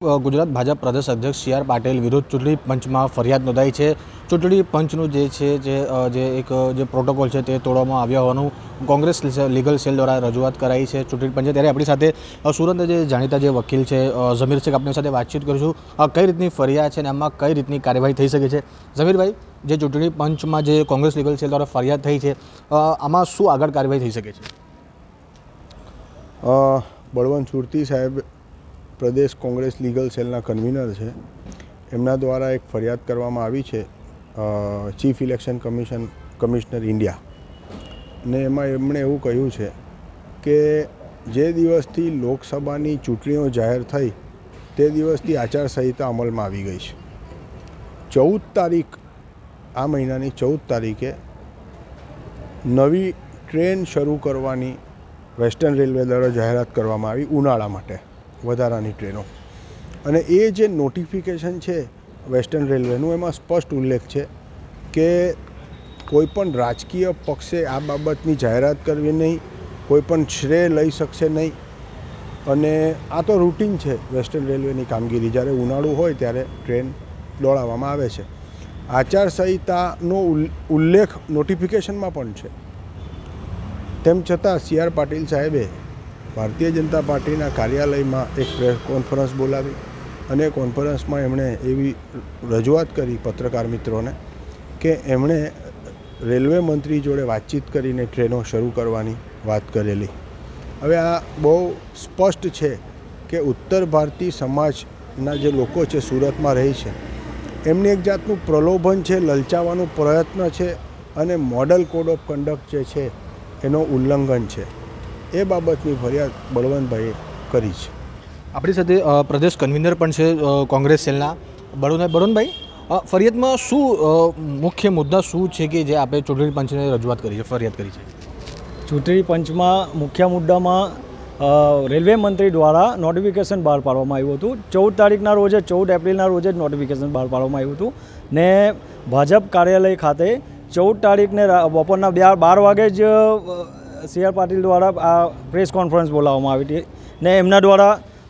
ગુજરાત ભાજપ પ્રદેશ અધ્યક્ષ C R Patil વિરુદ્ધ ચૂંટણી પંચમાં ફરિયાદ નોંધાઈ છે। ચૂંટણી પંચનું જે પ્રોટોકોલ છે તે તોડવામાં આવ્યા હોવાનું કોંગ્રેસ લીગલ સેલ દ્વારા રજૂઆત કરાઈ છે ચૂંટણી પંચે। ત્યારે આપણી સાથે સુરતના જે જાણીતા જે વકીલ છે ઝમીર શેખ, આપણી સાથે વાતચીત કરીશું। કઈ રીતની ફરિયાદ છે અને આમાં કઈ રીતની કાર્યવાહી થઈ શકે છે? ઝમીરભાઈ, જે ચૂંટણી પંચમાં જે કોંગ્રેસ લીગલ સેલ દ્વારા ફરિયાદ થઈ છે, આમાં શું આગળ કાર્યવાહી થઈ શકે છે? બળવંત સુરતી સાહેબ પ્રદેશ કોંગ્રેસ લીગલ સેલના કન્વીનર છે। એમના દ્વારા એક ફરિયાદ કરવામાં આવી છે ચીફ ઇલેક્શન કમિશનર ઇન્ડિયા, ને એમાં એમણે એવું કહ્યું છે કે જે દિવસથી લોકસભાની ચૂંટણીઓ જાહેર થઈ તે દિવસથી આચારસંહિતા અમલમાં આવી ગઈ છે। 14 તારીખ, આ મહિનાની 14 તારીખે નવી ટ્રેન શરૂ કરવાની વેસ્ટર્ન રેલવે દ્વારા જાહેરાત કરવામાં આવી ઉનાળા માટે વધારાની ટ્રેનો, અને એ જે નોટિફિકેશન છે વેસ્ટર્ન રેલવેનું, એમાં સ્પષ્ટ ઉલ્લેખ છે કે કોઈપણ રાજકીય પક્ષે આ બાબતની જાહેરાત કરવી નહીં, કોઈપણ શ્રેય લઈ શકશે નહીં, અને આ તો રૂટીન છે વેસ્ટર્ન રેલવેની કામગીરી। જ્યારે ઉનાળું હોય ત્યારે ટ્રેન દોડાવવામાં આવે છે। આચારસંહિતાનો ઉલ્લેખ નોટિફિકેશનમાં પણ છે। તેમ છતાં સી આર પાટીલ સાહેબે ભારતીય જનતા પાર્ટીના કાર્યાલયમાં એક પ્રેસ કોન્ફરન્સ બોલાવી, અને કોન્ફરન્સમાં એમણે એવી રજૂઆત કરી પત્રકાર મિત્રોને કે એમણે રેલવે મંત્રી જોડે વાતચીત કરીને ટ્રેનો શરૂ કરવાની વાત કરેલી। હવે આ બહુ સ્પષ્ટ છે કે ઉત્તર ભારતીય સમાજના જે લોકો છે, સુરતમાં રહે છે, એમને એક જાતનું પ્રલોભન છે, લલચાવવાનો પ્રયત્ન છે, અને મોડલ કોડ ઓફ કન્ડક્ટ જે છે એનો ઉલ્લંઘન છે। એ બાબતની ફરિયાદ બળવંતભાઈએ કરી છે। આપણી સાથે પ્રદેશ કન્વીનર પણ છે કોંગ્રેસ સેલના બળવંતભાઈ, ફરિયાદમાં શું મુખ્ય મુદ્દા શું છે કે જે આપણે ચૂંટણી પંચને રજૂઆત કરી છે, ફરિયાદ કરી છે? ચૂંટણી પંચમાં મુખ્ય મુદ્દામાં રેલવે મંત્રી દ્વારા નોટિફિકેશન બહાર પાડવામાં આવ્યું હતું। 14 તારીખના રોજે, 14 એપ્રિલના રોજે જ નોટિફિકેશન બહાર પાડવામાં આવ્યું હતું, ને ભાજપ કાર્યાલય ખાતે 14 તારીખને બપોરના 12 વાગે જ સી આર પાટીલ દ્વારા આ પ્રેસ કોન્ફરન્સ બોલાવવામાં આવી હતી, ને એમના દ્વારા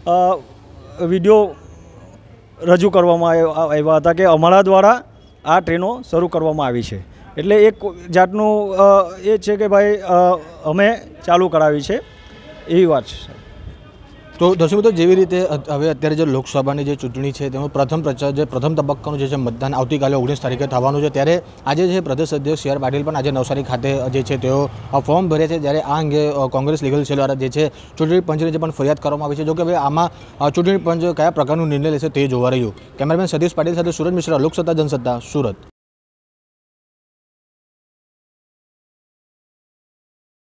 વિડીયો રજૂ કરવામાં આવ્યા હતા કે અમારા દ્વારા આ ટ્રેનો શરૂ કરવામાં આવી છે। એટલે એક જાતનું એ છે કે ભાઈ અમે ચાલુ કરાવી છે, એવી વાત છે। તો દર્શક મિત્રો, જેવી રીતે હવે અત્યારે જે લોકસભાની જે ચૂંટણી છે તેનું પ્રથમ તબક્કાનું જે છે મતદાન આવતીકાલે 19 તારીખે થવાનું છે, ત્યારે આજે જે પ્રદેશ અધ્યક્ષ સી આર પાટીલ પણ આજે નવસારી ખાતે જે છે તેઓ ફોર્મ ભરે છે। જ્યારે આ અંગે કોંગ્રેસ લીગલ સેલ દ્વારા જે છે ચૂંટણી પંચને જે પણ ફરિયાદ કરવામાં આવી છે, જો કે હવે આમાં ચૂંટણી પંચ કયા પ્રકારનો નિર્ણય લેશે તે જોવા રહ્યું। કેમેરામેન સતીશ પાટીલ સાથે સુરજ મિશ્રા, લોકસત્તા જનસત્તા, સુરત।